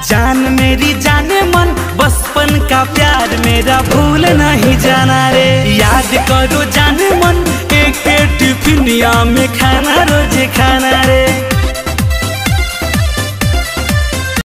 जान मेरी जाने मन, बचपन का प्यार मेरा भूल नहीं जाना रे। याद करो जान